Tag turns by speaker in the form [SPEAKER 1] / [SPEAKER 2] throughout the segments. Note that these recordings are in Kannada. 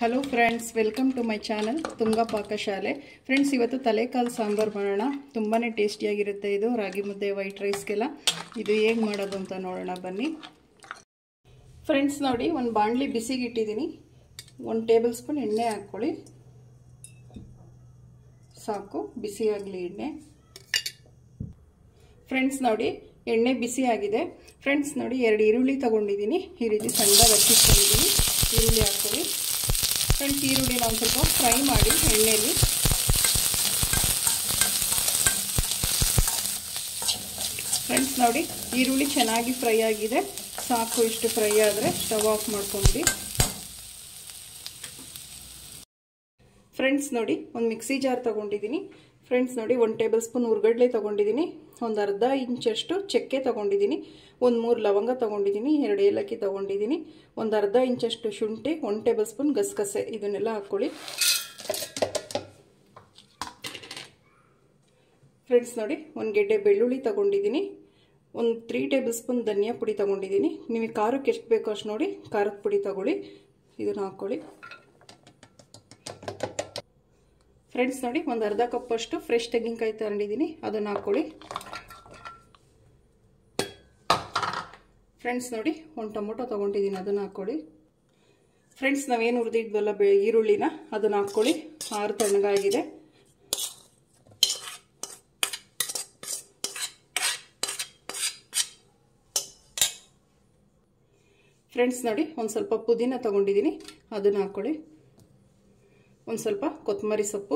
[SPEAKER 1] Hello friends, welcome to my channel Tunga Pakashale. Friends, ಇವತ್ತು ತಲೆಕಾಲು ಸಾಂಬಾರು ಮಾಡೋಣ. ತುಂಬಾ ಟೇಸ್ಟಿಯಾಗಿರುತ್ತೆ ಇದು. ರಾಗಿ ಮುದ್ದೆ, ವೈಟ್ ರೈಸ್ಗೆಲ್ಲ ಇದು ಹೇಗೆ ಮಾಡೋದು ಅಂತ ನೋಡೋಣ ಬನ್ನಿ. ಫ್ರೆಂಡ್ಸ್ ನೋಡಿ, ಒಂದು ಬಾಣಲಿ ಬಿಸಿಗೆ ಇಟ್ಟಿದ್ದೀನಿ. 1 ಟೇಬಲ್ ಸ್ಪೂನ್ ಎಣ್ಣೆ ಹಾಕ್ಕೊಳ್ಳಿ. ಸಾಕು, ಬಿಸಿ ಆಗಲಿ ಎಣ್ಣೆ. ಫ್ರೆಂಡ್ಸ್ ನೋಡಿ, ಎಣ್ಣೆ ಬಿಸಿ ಆಗಿದೆ. ಫ್ರೆಂಡ್ಸ್ ನೋಡಿ, 2 ಈರುಳ್ಳಿ ತೊಗೊಂಡಿದ್ದೀನಿ. ಈ ರೀತಿ ಸಣ್ಣದಾಗಿ ಹಚ್ಚಿಟ್ಕೊಂಡಿದ್ದೀನಿ. ಈರುಳ್ಳಿ ಹಾಕ್ಕೊಳ್ಳಿ. ಫ್ರೆಂಡ್ಸ್, ಈರುಳ್ಳಿನ ಒಂದು ಸ್ವಲ್ಪ ಫ್ರೈ ಮಾಡಿ ಎಣ್ಣೆಯಲ್ಲಿ. ಫ್ರೆಂಡ್ಸ್ ನೋಡಿ, ಈರುಳ್ಳಿ ಚೆನ್ನಾಗಿ ಫ್ರೈ ಆಗಿದೆ. ಸಾಕು, ಇಷ್ಟು ಫ್ರೈ ಆದರೆ ಸ್ಟವ್ ಆಫ್ ಮಾಡ್ಕೊಂಡ್ಬಿಡಿ. ಫ್ರೆಂಡ್ಸ್ ನೋಡಿ, ಒಂದು ಮಿಕ್ಸಿ ಜಾರ್ ತೊಗೊಂಡಿದ್ದೀನಿ. ಫ್ರೆಂಡ್ಸ್ ನೋಡಿ, 1 ಟೇಬಲ್ ಸ್ಪೂನ್ ಹುರ್ಗಡ್ಲೆ ತೊಗೊಂಡಿದ್ದೀನಿ. ಒಂದು ಅರ್ಧ ಇಂಚಷ್ಟು ಚಕ್ಕೆ ತೊಗೊಂಡಿದ್ದೀನಿ. 3 ಲವಂಗ ತೊಗೊಂಡಿದ್ದೀನಿ. 2 ಏಲಕ್ಕಿ ತೊಗೊಂಡಿದ್ದೀನಿ. ಒಂದು ಅರ್ಧ ಇಂಚಷ್ಟು ಶುಂಠಿ, 1 ಟೇಬಲ್ ಸ್ಪೂನ್ ಗಸಗಸೆ, ಇದನ್ನೆಲ್ಲ ಹಾಕ್ಕೊಳ್ಳಿ. ಫ್ರೆಂಡ್ಸ್ ನೋಡಿ, 1 ಗೆಡ್ಡೆ ಬೆಳ್ಳುಳ್ಳಿ ತೊಗೊಂಡಿದ್ದೀನಿ. ಒಂದು 3 ಟೇಬಲ್ ಸ್ಪೂನ್ ಧನಿಯಾ ಪುಡಿ ತೊಗೊಂಡಿದ್ದೀನಿ. ನಿಮಗೆ ಖಾರಕ್ಕೆ ಎಷ್ಟು ಬೇಕೋ ಅಷ್ಟು ನೋಡಿ ಖಾರದ ಪುಡಿ ತೊಗೊಳ್ಳಿ. ಇದನ್ನು ಹಾಕ್ಕೊಳ್ಳಿ. ಫ್ರೆಂಡ್ಸ್ ನೋಡಿ, ಒಂದು ಅರ್ಧ ಕಪ್ಪಷ್ಟು ಫ್ರೆಶ್ ತೆಂಗಿನಕಾಯಿ ತಗೊಂಡಿದ್ದೀನಿ. ಅದನ್ನು ಹಾಕ್ಕೊಳ್ಳಿ. ಫ್ರೆಂಡ್ಸ್ ನೋಡಿ, 1 ಟೊಮೊಟೊ ತೊಗೊಂಡಿದ್ದೀನಿ. ಅದನ್ನು ಹಾಕ್ಕೊಳ್ಳಿ. ಫ್ರೆಂಡ್ಸ್, ನಾವೇನು ಹುರಿದಿದ್ವಲ್ಲ ಈರುಳ್ಳಿನ, ಅದನ್ನು ಹಾಕ್ಕೊಳ್ಳಿ. 6 ತಣ್ಣಗಾಗಿದೆ. ಫ್ರೆಂಡ್ಸ್ ನೋಡಿ, ಒಂದು ಸ್ವಲ್ಪ ಪುದೀನ ತೊಗೊಂಡಿದ್ದೀನಿ. ಅದನ್ನು ಹಾಕ್ಕೊಳ್ಳಿ. ಒಂದು ಸ್ವಲ್ಪ ಕೊತ್ತಂಬರಿ ಸೊಪ್ಪು.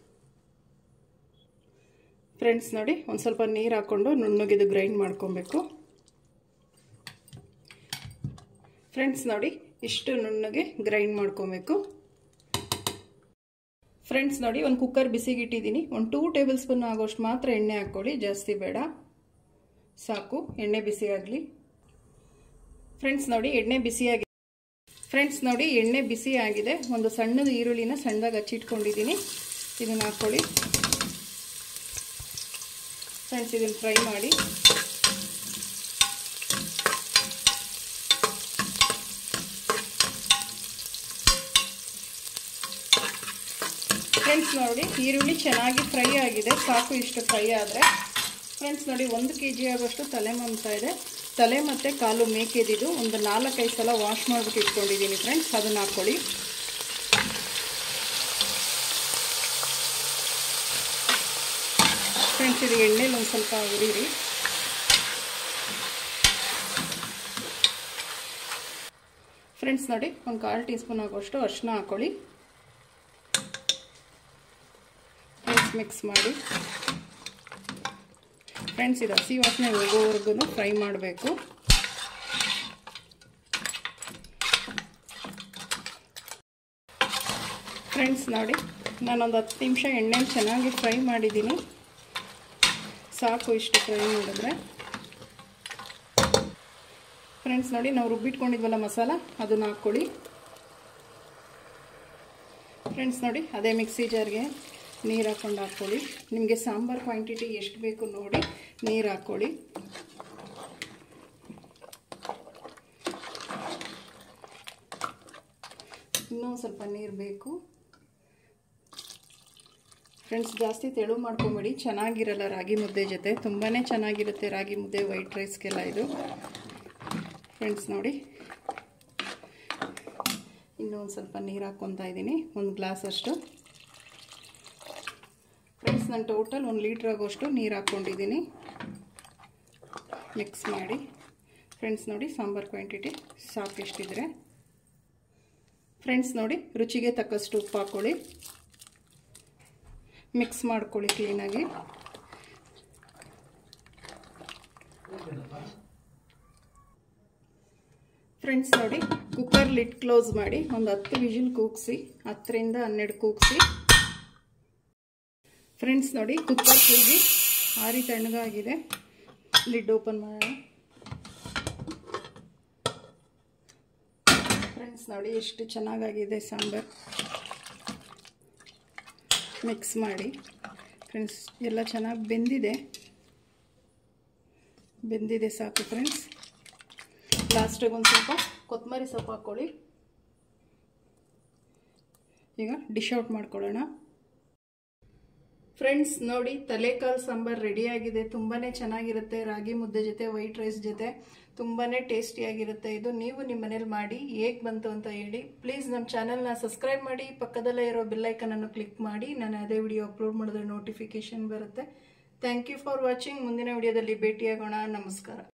[SPEAKER 1] ಫ್ರೆಂಡ್ಸ್ ನೋಡಿ, ಒಂದು ಸ್ವಲ್ಪ ನೀರು ಹಾಕ್ಕೊಂಡು ನುಣ್ಣಗಿದು ಗ್ರೈಂಡ್ ಮಾಡ್ಕೊಬೇಕು. ಫ್ರೆಂಡ್ಸ್ ನೋಡಿ, ಇಷ್ಟು ನುಣ್ಣಗೆ ಗ್ರೈಂಡ್ ಮಾಡ್ಕೊಬೇಕು. ಫ್ರೆಂಡ್ಸ್ ನೋಡಿ, ಒಂದು ಕುಕ್ಕರ್ ಬಿಸಿಗೆ ಇಟ್ಟಿದ್ದೀನಿ. ಒಂದು 2 ಟೇಬಲ್ ಸ್ಪೂನ್ ಆಗೋಷ್ಟು ಮಾತ್ರ ಎಣ್ಣೆ ಹಾಕ್ಕೊಳ್ಳಿ, ಜಾಸ್ತಿ ಬೇಡ. ಸಾಕು, ಎಣ್ಣೆ ಬಿಸಿ ಆಗಲಿ. ಫ್ರೆಂಡ್ಸ್ ನೋಡಿ, ಎಣ್ಣೆ ಬಿಸಿಯಾಗಿದೆ. ಫ್ರೆಂಡ್ಸ್ ನೋಡಿ, ಎಣ್ಣೆ ಬಿಸಿ ಆಗಿದೆ. ಒಂದು ಸಣ್ಣದ ಈರುಳ್ಳಿನ ಸಣ್ಣದಾಗಿ ಹಚ್ಚಿಟ್ಕೊಂಡಿದ್ದೀನಿ. ಇದನ್ನು ಹಾಕ್ಕೊಳ್ಳಿ. ಫ್ರೆಂಡ್ಸ್, ಇದನ್ನು ಫ್ರೈ ಮಾಡಿ. ಫ್ರೆಂಡ್ಸ್ ನೋಡಿ, ಈರುಳ್ಳಿ ಚೆನ್ನಾಗಿ ಫ್ರೈ ಆಗಿದೆ. ಸಾಕು, ಇಷ್ಟು ಫ್ರೈ ಆದರೆ. ಫ್ರೆಂಡ್ಸ್ ನೋಡಿ, 1 kg ಆಗೋಷ್ಟು ತಲೆ ಮಾಂಸ ಇದೆ. ತಲೆ ಮತ್ತು ಕಾಲು ಮೇಕೆದಿದ್ದು ಒಂದು 4-5 ಸಲ ವಾಶ್ ಮಾಡಿಬಿಟ್ಟು ಇಟ್ಕೊಂಡಿದ್ದೀನಿ. ಫ್ರೆಂಡ್ಸ್, ಅದನ್ನು ಹಾಕ್ಕೊಳ್ಳಿ. ಫ್ರೆಂಡ್ಸ್, ಇದು ಎಣ್ಣೆಲಿ ಒಂದು ಸ್ವಲ್ಪ ಹುರಿರಿ. ಫ್ರೆಂಡ್ಸ್ ನೋಡಿ, ಒಂದು 1/4 ಟೀ ಸ್ಪೂನ್ ಆಗೋಷ್ಟು ಅರಿಶಿನ ಹಾಕ್ಕೊಳ್ಳಿ. ಫ್ರೆಂಡ್ಸ್, ಮಿಕ್ಸ್ ಮಾಡಿ. ಫ್ರೆಂಡ್ಸ್, ಇದು ಹಸಿ ವಾಸನೆ ಹೋಗೋವರೆಗೂ ಫ್ರೈ ಮಾಡಬೇಕು. ಫ್ರೆಂಡ್ಸ್ ನೋಡಿ, ನಾನೊಂದು 10 ನಿಮಿಷ ಎಣ್ಣೆಲಿ ಚೆನ್ನಾಗಿ ಫ್ರೈ ಮಾಡಿದ್ದೀನಿ. ಸಾಕು, ಇಷ್ಟು ಫ್ರೈ ಮಾಡಿದ್ರೆ. ಫ್ರೆಂಡ್ಸ್ ನೋಡಿ, ನಾವು ರುಬ್ಬಿಟ್ಕೊಂಡಿದ್ವಲ್ಲ ಮಸಾಲ, ಅದನ್ನು ಹಾಕ್ಕೊಳ್ಳಿ. ಫ್ರೆಂಡ್ಸ್ ನೋಡಿ, ಅದೇ ಮಿಕ್ಸಿ ಜಾರ್ಗೆ ನೀರು ಹಾಕ್ಕೊಂಡು ಹಾಕ್ಕೊಳ್ಳಿ. ನಿಮಗೆ ಸಾಂಬಾರು ಕ್ವಾಂಟಿಟಿ ಎಷ್ಟು ಬೇಕು ನೋಡಿ ನೀರು ಹಾಕ್ಕೊಳ್ಳಿ. ಇನ್ನೂ ಸ್ವಲ್ಪ ನೀರು ಬೇಕು. ಫ್ರೆಂಡ್ಸ್, ಜಾಸ್ತಿ ತೆಳು ಮಾಡ್ಕೊಂಬೇಡಿ, ಚೆನ್ನಾಗಿರಲ್ಲ ರಾಗಿ ಮುದ್ದೆ ಜೊತೆ. ತುಂಬಾ ಚೆನ್ನಾಗಿರುತ್ತೆ ರಾಗಿ ಮುದ್ದೆ, ವೈಟ್ ರೈಸ್ಗೆಲ್ಲ ಇದು. ಫ್ರೆಂಡ್ಸ್ ನೋಡಿ, ಇನ್ನೂ ಒಂದು ಸ್ವಲ್ಪ ನೀರು ಹಾಕ್ಕೊತಾ ಇದ್ದೀನಿ, 1 ಗ್ಲಾಸ್ ಅಷ್ಟು. ಫ್ರೆಂಡ್ಸ್, ನಾನು ಟೋಟಲ್ 1 ಲೀಟ್ರ್ ಆಗೋಷ್ಟು ನೀರು ಹಾಕ್ಕೊಂಡಿದ್ದೀನಿ. ಮಿಕ್ಸ್ ಮಾಡಿ. ಫ್ರೆಂಡ್ಸ್ ನೋಡಿ, ಸಾಂಬಾರು ಕ್ವಾಂಟಿಟಿ ಸಾಕು ಎಷ್ಟಿದ್ರೆ. ಫ್ರೆಂಡ್ಸ್ ನೋಡಿ, ರುಚಿಗೆ ತಕ್ಕಷ್ಟು ಉಪ್ಪು ಹಾಕ್ಕೊಳ್ಳಿ. ಮಿಕ್ಸ್ ಮಾಡ್ಕೊಳ್ಳಿ ಕ್ಲೀನಾಗಿ. ಫ್ರೆಂಡ್ಸ್ ನೋಡಿ, ಕುಕ್ಕರ್ ಲಿಡ್ ಕ್ಲೋಸ್ ಮಾಡಿ ಒಂದು 10 ವಿಜಿಲ್ ಕೂಗಿಸಿ. 10 ರಿಂದ 12 ಕೂಗಿಸಿ. ಫ್ರೆಂಡ್ಸ್ ನೋಡಿ, ಕುಕ್ಕರ್ ಕೂಗಿ ಆರಿ ತಣ್ಣಗಾಗಿದೆ. ಲಿಡ್ ಓಪನ್ ಮಾಡೋಣ. ಫ್ರೆಂಡ್ಸ್ ನೋಡಿ, ಎಷ್ಟು ಚೆನ್ನಾಗಾಗಿದೆ ಸಾಂಬಾರು. ಮಿಕ್ಸ್ ಮಾಡಿ. ಫ್ರೆಂಡ್ಸ್, ಎಲ್ಲ ಚೆನ್ನಾಗಿ ಬೆಂದಿದೆ. ಸಾಕು ಫ್ರೆಂಡ್ಸ್. ಲಾಸ್ಟಿಗೆ ಒಂದು ಸ್ವಲ್ಪ ಕೊತ್ತಂಬರಿ ಸೊಪ್ಪು ಹಾಕ್ಕೊಳ್ಳಿ. ಈಗ ಡಿಶ್ ಔಟ್ ಮಾಡ್ಕೊಳ್ಳೋಣ. ಫ್ರೆಂಡ್ಸ್ ನೋಡಿ, ತಲೆಕಾಲು ಸಾಂಬಾರ್ ರೆಡಿಯಾಗಿದೆ. ತುಂಬಾ ಚೆನ್ನಾಗಿರುತ್ತೆ. ರಾಗಿ ಮುದ್ದೆ ಜೊತೆ, ವೈಟ್ ರೈಸ್ ಜೊತೆ ತುಂಬಾ ಟೇಸ್ಟಿಯಾಗಿರುತ್ತೆ. ಇದು ನೀವು ನಿಮ್ಮ ಮನೇಲಿ ಮಾಡಿ ಹೇಗೆ ಬಂತು ಅಂತ ಹೇಳಿ. ಪ್ಲೀಸ್ ನಮ್ಮ ಚಾನಲ್ನ ಸಬ್ಸ್ಕ್ರೈಬ್ ಮಾಡಿ, ಪಕ್ಕದಲ್ಲೇ ಇರೋ ಬೆಲ್ಲೈಕನನ್ನು ಕ್ಲಿಕ್ ಮಾಡಿ. ನಾನು ಅದೇ ವಿಡಿಯೋ ಅಪ್ಲೋಡ್ ಮಾಡಿದ್ರೆ ನೋಟಿಫಿಕೇಶನ್ ಬರುತ್ತೆ. Thank you for watching. ಮುಂದಿನ ವಿಡಿಯೋದಲ್ಲಿ ಭೇಟಿಯಾಗೋಣ. ನಮಸ್ಕಾರ.